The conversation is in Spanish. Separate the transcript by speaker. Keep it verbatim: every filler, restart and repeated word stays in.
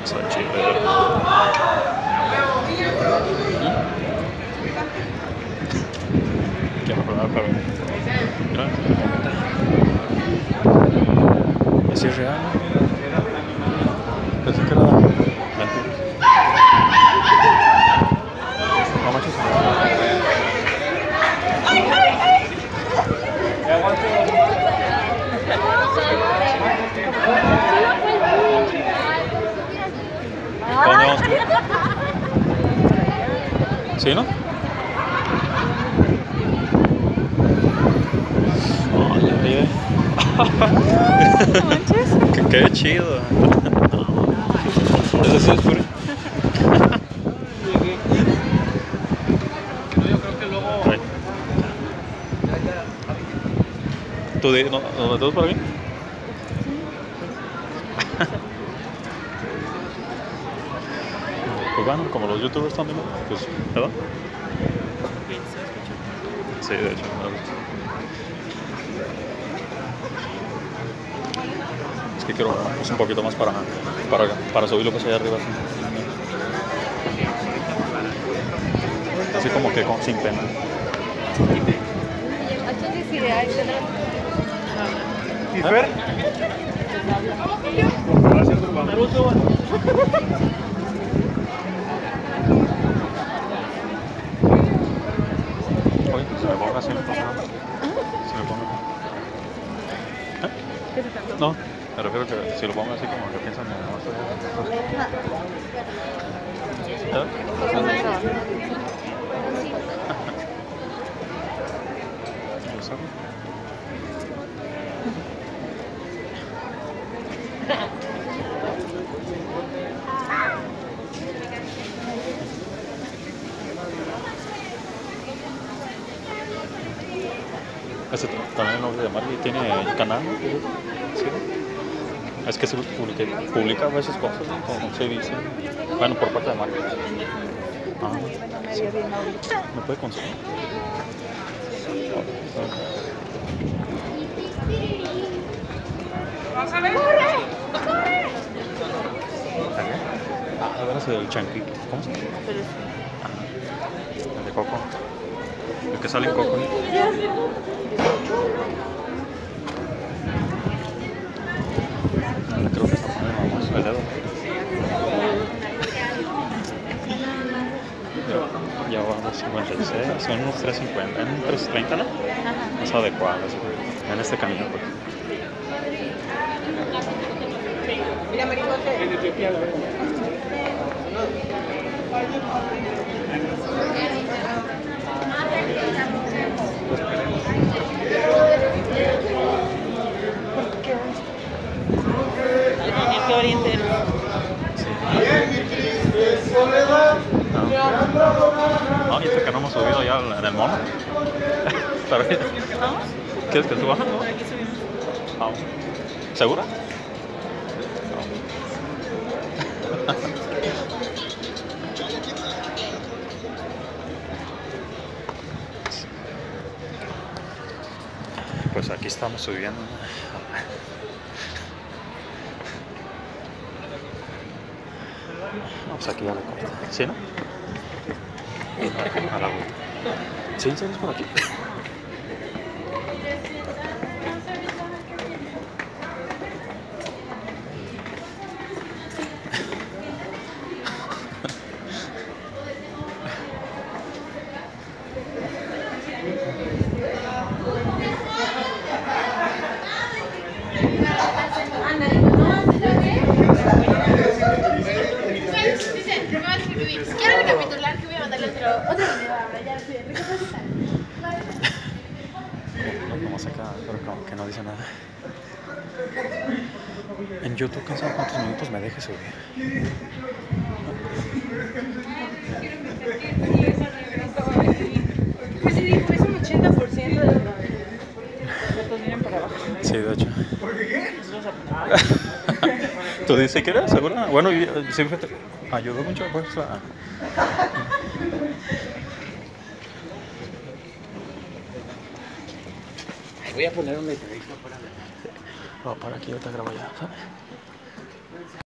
Speaker 1: Está chido. Quiero probar, pero mira, ¿es irreal? Pensé que era mentira. No manches. ¿Para dónde vamos tú? ¿Sí, no? Oye, oye.
Speaker 2: ¿Manches?
Speaker 1: Qué, qué chido. ¿Eso sí es puro?
Speaker 3: Yo creo que luego...
Speaker 1: ¿Tú de, no, no, ¿todos por aquí? Pues bueno, como los youtubers también, pues, ¿verdad? Sí, de hecho, me gusta. Es que quiero pues, un poquito más para, para, para subirlo pues allá arriba. Así, así como que con, sin pena.
Speaker 3: ¿Y Fer? Naruto.
Speaker 1: Oye, se me ponga así, no pasa nada. Se me ponga. ¿Eh?
Speaker 2: ¿Qué se trató?
Speaker 1: No, me refiero que si lo pongo así como que piensan que no estoy. ¿Eh? ¿Lo sabe? Ese también no de Marley tiene canal, ¿no? Sí. Es que se publica, publica a veces cosas, ¿no? Como se dice. Bueno, por parte de Marley. Ah, sí. ¿Me puede conseguir?
Speaker 2: ¿Vas a ver?
Speaker 1: Ah, a ver, ese del chanquito. ¿Cómo se llama? Ah, el de Coco. El que sale en Coco, ¿no? Creo que está poniendo más el dedo. Ya vamos cincuenta y seis, son unos tres cincuenta, en un tres treinta, ¿no? Es adecuado, así que en este camino, pues.
Speaker 2: Mira, maricote.
Speaker 3: En Etiopía, la verdad.
Speaker 2: Que oriente.
Speaker 1: No, y este que no hemos subido ya en el mono. Pero,
Speaker 2: ¿Vamos?
Speaker 1: ¿quieres que subamos? No?
Speaker 2: Aquí subimos.
Speaker 1: Vamos. ¿Segura? Pues aquí estamos subiendo. Vamos aquí a la costa. ¿Sí, no? A la vuelta. ¿Sí, sí, es por aquí?
Speaker 4: Quiero recapitular que voy a mandarle otro, otro video ahora, ya estoy recapitulando.
Speaker 1: Vamos acá, pero como que no dice nada. En YouTube, ¿quién sabe cuántos minutos me deje subir?
Speaker 2: Pues sí, dijo, es un ochenta por ciento de los datos vienen para abajo.
Speaker 1: Sí, de hecho.
Speaker 3: ¿Por qué?
Speaker 1: ¿Tú dices que era segura? Bueno, y, sí, fíjate, ayudó mucho pues a...
Speaker 3: Voy a poner un letradito para...
Speaker 1: Oh, para aquí, yo te grabo ya, ¿sabes?